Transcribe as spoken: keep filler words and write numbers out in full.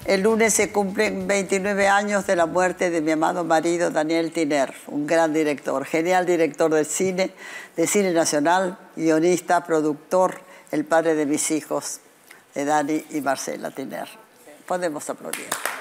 El lunes se cumplen veintinueve años de la muerte de mi amado marido Daniel Tiner, un gran director, genial director del cine, de cine nacional, guionista, productor, el padre de mis hijos, de Dani y Marcela Tiner. Podemos aplaudir.